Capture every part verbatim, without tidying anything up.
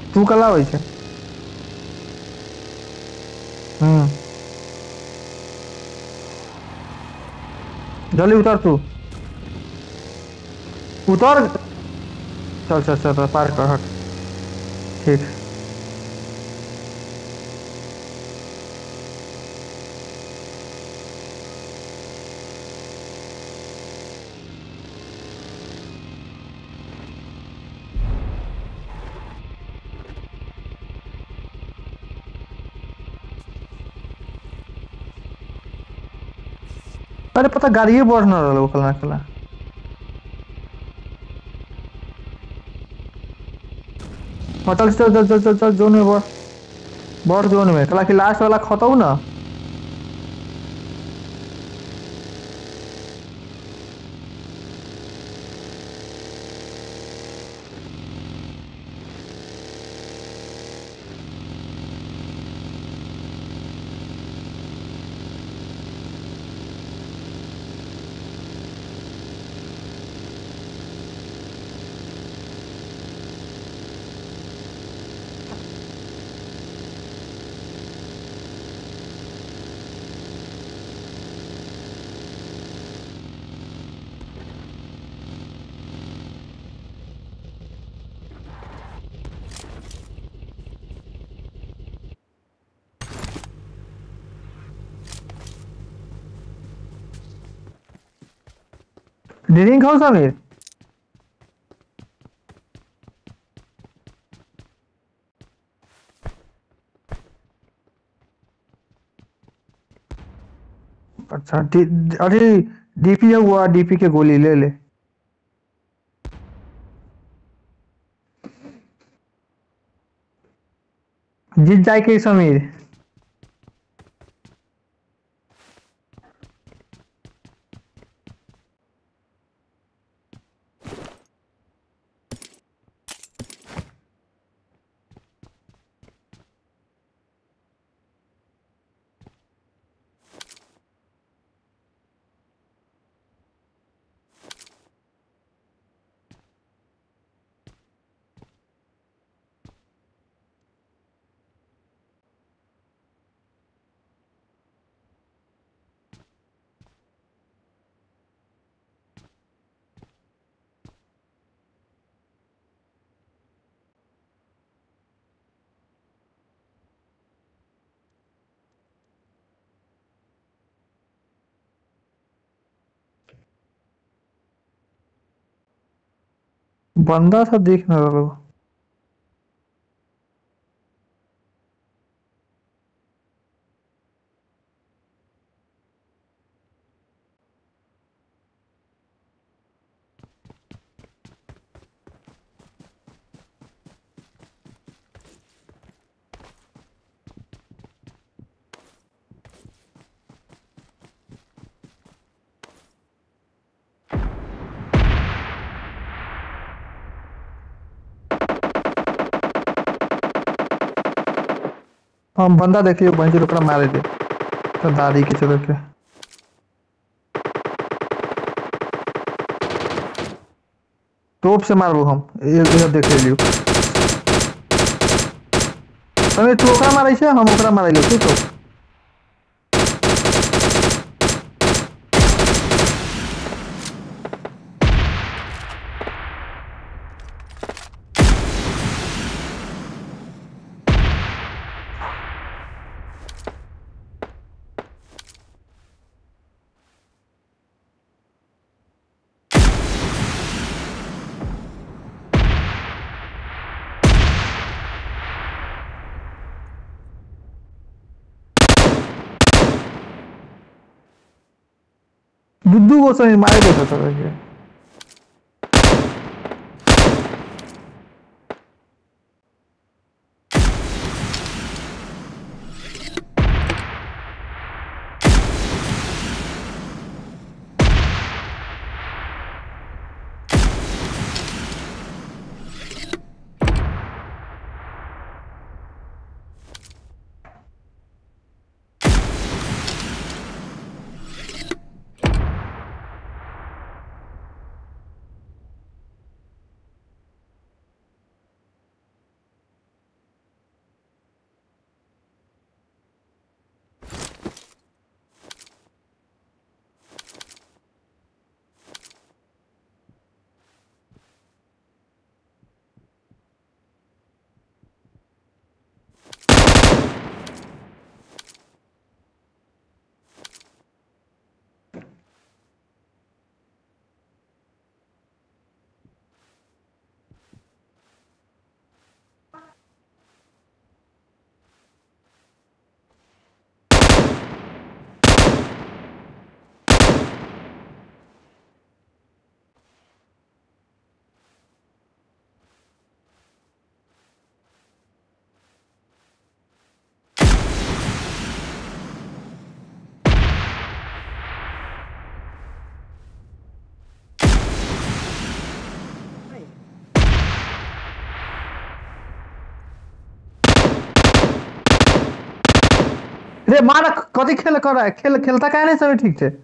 तू कला होइ छै। हम्म। जल्दी उतर तू। उतर। चल चल चल पार कर हट। ठीक। अरे पता गाड़िए बढ़ न रहा कला कला। हाँ चल चल चल चल चल चल जोन में बढ़। बढ़ जोन में कला की लास्ट वाला खतौ ना। ड्रिंक खाओ समीर। अच्छा डी, अरे डीपी हुआ डीपी के गोली ले ले। जीत जाए के समीर। बंदा सा देख न रहा। हम बंदा देखियो बंजी ओकरा मारे दे। तो दादी के चलो के। तोप से मारबो हम ये ये देख लियो। समीर तू ओकरा मारै छै हम ओकरा मारै लियो ठीक हो। दुद्दू को समीर मारे देता था ये। रे मार कथी खेल कर रहा है खेल खेलता काहे नहीं समय ठीक से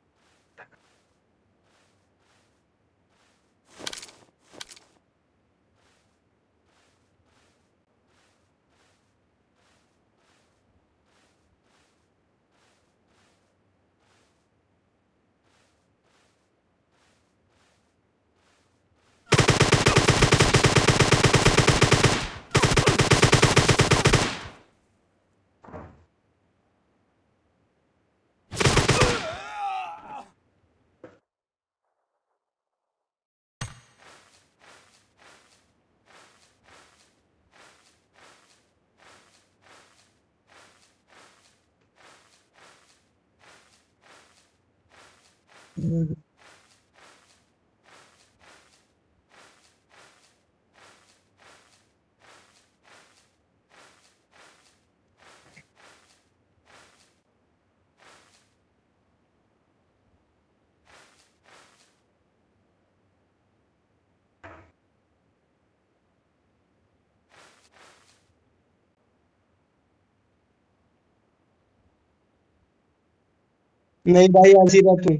नहीं भाई ऐसी रह तू।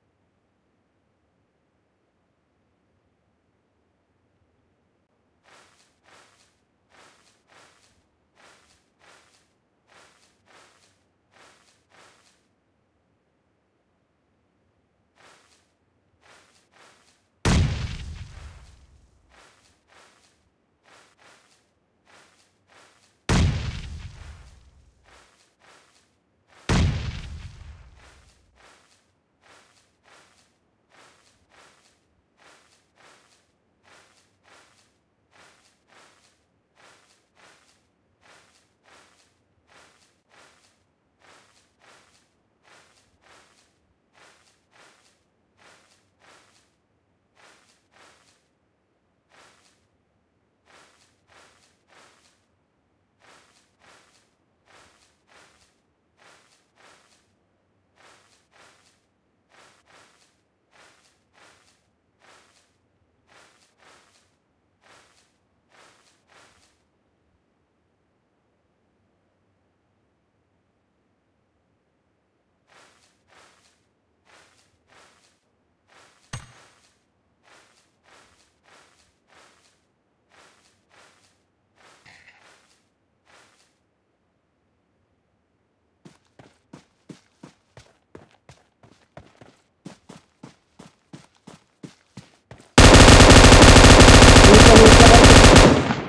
ऊपर ऊपर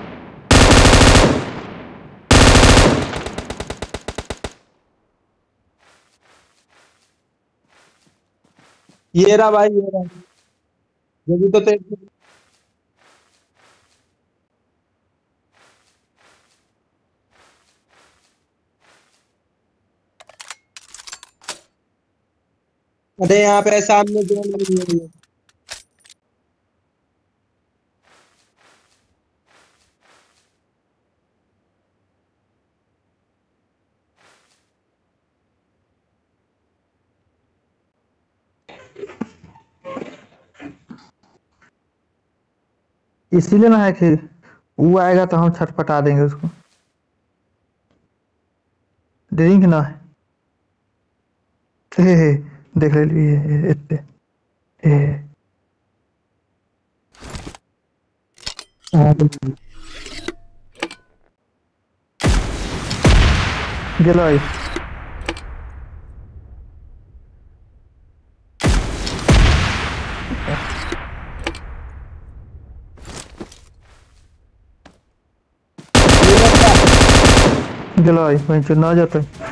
ये रहा भाई, ये रहा। जल्दी तो तेरे। अरे यहाँ पे सामने जोन नहीं है। इसीलिए ना है कि वो आएगा तो हम छटपटा देंगे उसको ड्रिंक ना है हे हे देख ले लिए इतने हे गेलो आई ये रहा। गेलो आई वहीं से ना जाते